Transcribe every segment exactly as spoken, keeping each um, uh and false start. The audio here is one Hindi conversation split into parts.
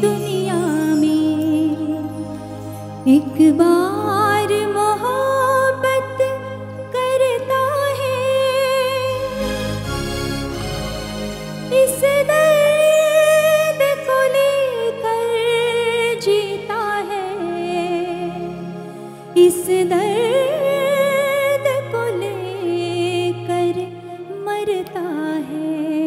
दुनिया में एक बार मोहब्बत करता है, इस दर्द को लेकर जीता है, इस दर्द को लेकर मरता है।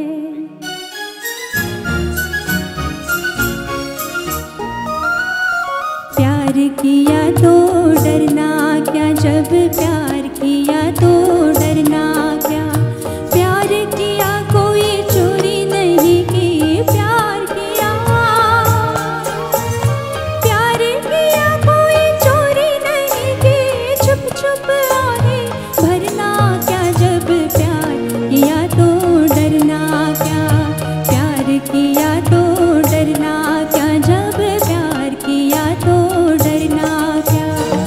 प्यार किया तो डरना क्या, जब प्यार किया तो डरना क्या, प्यार किया कोई चोरी नहीं की, प्यार किया प्यार किया कोई चोरी नहीं की, छुप छुप आहे भरना क्या, जब प्यार किया तो डरना क्या, प्यार किया तो डरना क्या, जब प्यार किया तो डरना क्या।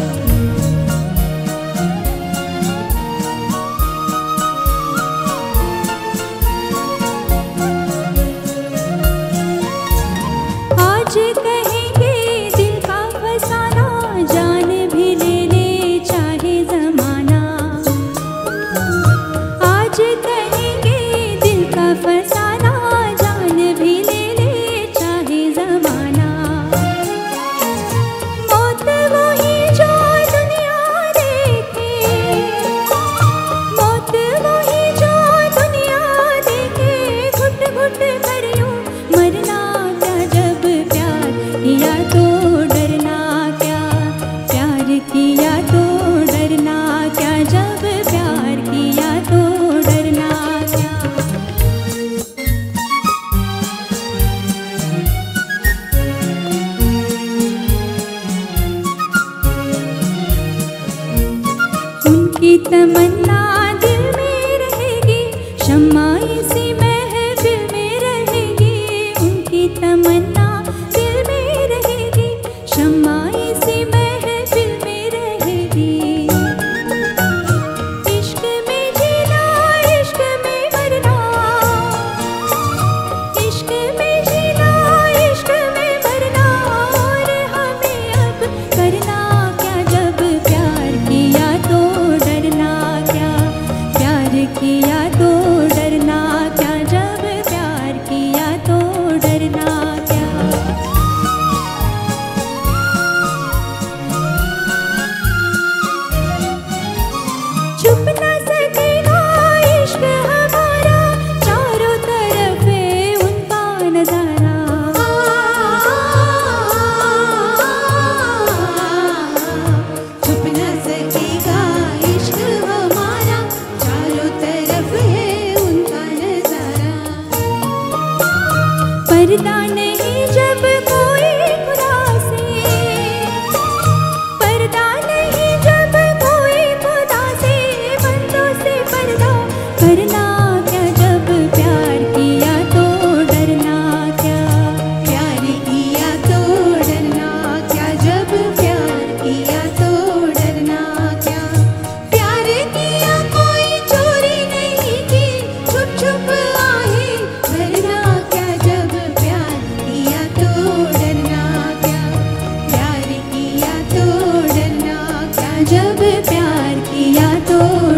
आज कहेंगे दिल का फसाना, जान भी ले ले चाहे जमाना, आज कहेंगे दिल का फसाना, जान भी ले ले चाहे जमाना। मौत वही जो दुनिया देखे, मौत वही जो दुनिया देखे, घुट घुट कर यूं मरना क्या, जब प्यार किया तो डरना क्या, प्यार किया तो डरना क्या, जब प्यार किया तो डरना क्या। उनकी तमन्ना दिल में रहेगी, शम्मा इसी महफिल में रहेगी, उनकी तमन्ना दिल में रहेगी, शम्मा इसी महफिल में रहेगी। इश्क में जीना इश्क में मरना, इश्क में जीना इश्क में मरना, और हमें अब करना क्या, जब प्यार किया तो डरना क्या, प्यार किया तो डरना क्या, जब प्यार किया तो डरना क्या। छुप ना सकेगा इश्क हमारा, चारों तरफ है उनका नजारा, छुप ना सकेगा इश्क हमारा, चारों तरफ है उनका नजारा। पर्दा नहीं जब कोई खुदा से, पर्दा नहीं जब कोई खुदा से, बंदों से पर्दा करना क्या, जब प्यार किया तो डरना क्या, प्यार किया तो डरना क्या, जब प्यार किया तो डरना क्या। प्यार किया कोई चोरी नहीं की, छुप छुप आहे भरना क्या, जब प्यार किया तो डरना क्या, प्यार किया तो डरना क्या, जब प्यार किया तो